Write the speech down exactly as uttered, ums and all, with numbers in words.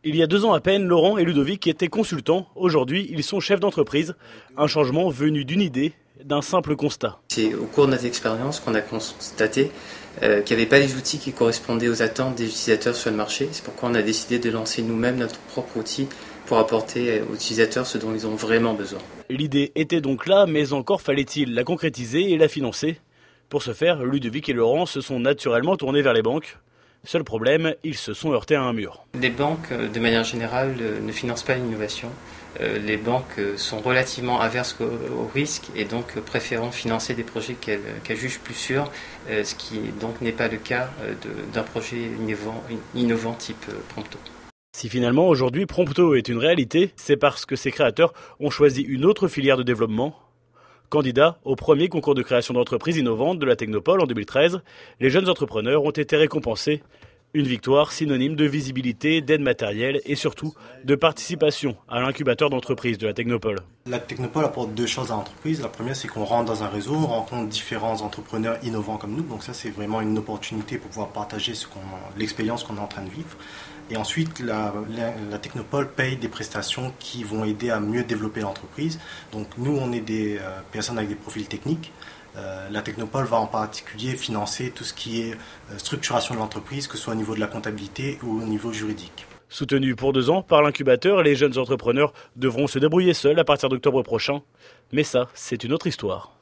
Il y a deux ans à peine, Laurent et Ludovic étaient consultants. Aujourd'hui, ils sont chefs d'entreprise. Un changement venu d'une idée, d'un simple constat. C'est au cours de notre expérience qu'on a constaté euh, qu'il n'y avait pas les outils qui correspondaient aux attentes des utilisateurs sur le marché. C'est pourquoi on a décidé de lancer nous-mêmes notre propre outil pour apporter aux utilisateurs ce dont ils ont vraiment besoin. L'idée était donc là, mais encore fallait-il la concrétiser et la financer. Pour ce faire, Ludovic et Laurent se sont naturellement tournés vers les banques. Seul problème, ils se sont heurtés à un mur. Les banques, de manière générale, ne financent pas l'innovation. Les banques sont relativement averses au risque et donc préférant financer des projets qu'elles qu'elles jugent plus sûrs, ce qui donc n'est pas le cas d'un projet innovant, innovant type Prompto. Si finalement aujourd'hui Prompto est une réalité, c'est parce que ses créateurs ont choisi une autre filière de développement. Candidats au premier concours de création d'entreprises innovantes de la Technopole en deux mille treize, les jeunes entrepreneurs ont été récompensés. Une victoire synonyme de visibilité, d'aide matérielle et surtout de participation à l'incubateur d'entreprises de la Technopole. La Technopole apporte deux choses à l'entreprise. La première, c'est qu'on rentre dans un réseau, on rencontre différents entrepreneurs innovants comme nous. Donc ça, c'est vraiment une opportunité pour pouvoir partager ce qu'on, l'expérience qu'on est en train de vivre. Et ensuite, la, la, la Technopole paye des prestations qui vont aider à mieux développer l'entreprise. Donc nous, on est des euh, personnes avec des profils techniques. Euh, la Technopole va en particulier financer tout ce qui est euh, structuration de l'entreprise, que ce soit au niveau de la comptabilité ou au niveau juridique. Soutenus pour deux ans par l'incubateur, les jeunes entrepreneurs devront se débrouiller seuls à partir d'octobre prochain. Mais ça, c'est une autre histoire.